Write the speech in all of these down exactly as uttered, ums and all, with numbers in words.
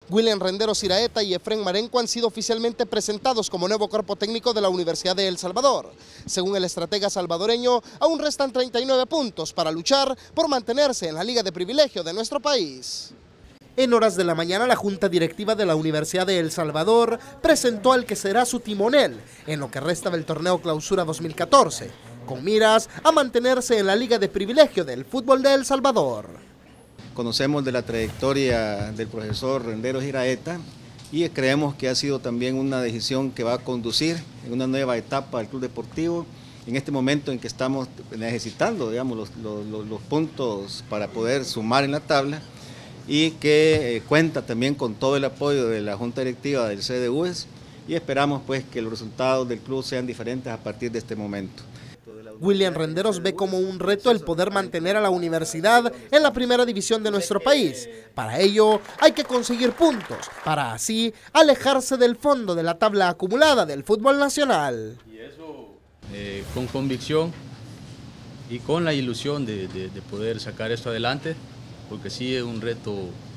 William Renderos Iraeta y Efren Marenco han sido oficialmente presentados como nuevo cuerpo técnico de la Universidad de El Salvador. Según el estratega salvadoreño, aún restan treinta y nueve puntos para luchar por mantenerse en la liga de privilegio de nuestro país. En horas de la mañana, la Junta Directiva de la Universidad de El Salvador presentó al que será su timonel en lo que resta del torneo Clausura dos mil catorce, con miras a mantenerse en la liga de privilegio del fútbol de El Salvador. Conocemos de la trayectoria del profesor Renderos Iraeta y creemos que ha sido también una decisión que va a conducir en una nueva etapa al club deportivo en este momento en que estamos necesitando, digamos, los, los, los puntos para poder sumar en la tabla y que eh, cuenta también con todo el apoyo de la Junta Directiva del C D U E S y esperamos pues que los resultados del club sean diferentes a partir de este momento. William Renderos ve como un reto el poder mantener a la universidad en la primera división de nuestro país. Para ello hay que conseguir puntos, para así alejarse del fondo de la tabla acumulada del fútbol nacional. Y eso eh, con convicción y con la ilusión de, de, de poder sacar esto adelante, porque sí es un reto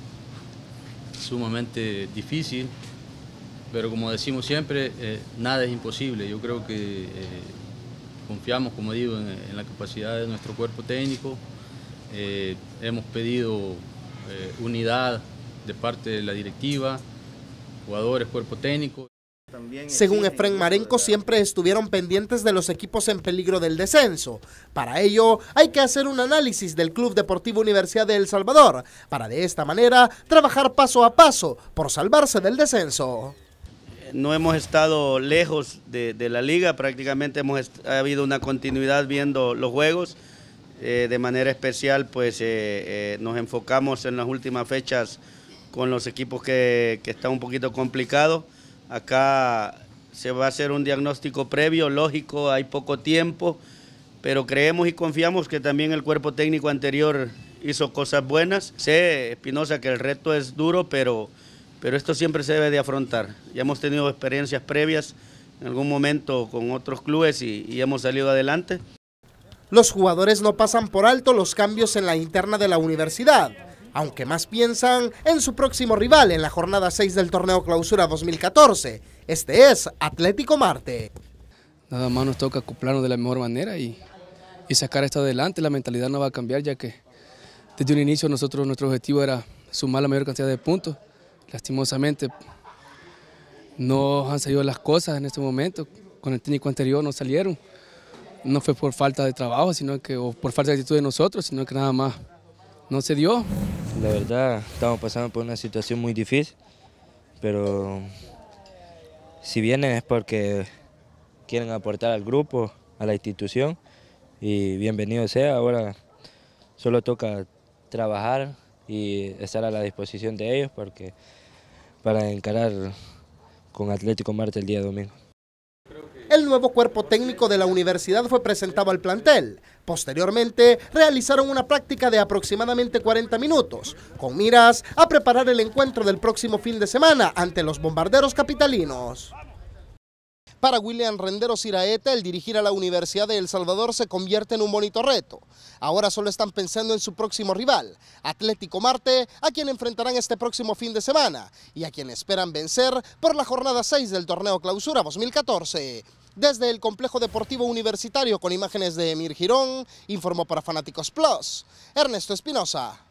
sumamente difícil, pero como decimos siempre, eh, nada es imposible. Yo creo que eh, confiamos, como digo, en, en la capacidad de nuestro cuerpo técnico. Eh, hemos pedido eh, unidad de parte de la directiva, jugadores, cuerpo técnico. Según Efren Marenco, siempre estuvieron pendientes de los equipos en peligro del descenso. Para ello, hay que hacer un análisis del Club Deportivo Universidad de El Salvador, para de esta manera trabajar paso a paso por salvarse del descenso. No hemos estado lejos de, de la liga, prácticamente hemos ha habido una continuidad viendo los juegos. Eh, de manera especial pues eh, eh, nos enfocamos en las últimas fechas con los equipos que, que están un poquito complicados. Acá se va a hacer un diagnóstico previo, lógico, hay poco tiempo, pero creemos y confiamos que también el cuerpo técnico anterior hizo cosas buenas. Sé, Espinosa, que el reto es duro, pero... pero esto siempre se debe de afrontar. Ya hemos tenido experiencias previas en algún momento con otros clubes y, y hemos salido adelante. Los jugadores no pasan por alto los cambios en la interna de la universidad, aunque más piensan en su próximo rival en la jornada seis del torneo Clausura dos mil catorce. Este es Atlético Marte. Nada más nos toca acoplarnos de la mejor manera y, y sacar esto adelante. La mentalidad no va a cambiar, ya que desde un inicio nosotros, nuestro objetivo era sumar la mayor cantidad de puntos. Lastimosamente no han salido las cosas en este momento, con el técnico anterior no salieron, no fue por falta de trabajo, sino que, o por falta de actitud de nosotros, sino que nada más no se dio. La verdad, estamos pasando por una situación muy difícil, pero si vienen es porque quieren aportar al grupo, a la institución, y bienvenido sea. Ahora solo toca trabajar y estar a la disposición de ellos porque para encarar con Atlético Marte el día domingo. El nuevo cuerpo técnico de la universidad fue presentado al plantel. Posteriormente, realizaron una práctica de aproximadamente cuarenta minutos, con miras a preparar el encuentro del próximo fin de semana ante los Bombarderos capitalinos. Para William Renderos Iraeta, el dirigir a la Universidad de El Salvador se convierte en un bonito reto. Ahora solo están pensando en su próximo rival, Atlético Marte, a quien enfrentarán este próximo fin de semana y a quien esperan vencer por la jornada seis del torneo Clausura dos mil catorce. Desde el Complejo Deportivo Universitario, con imágenes de Emir Girón, informó para Fanáticos Plus, Ernesto Espinosa.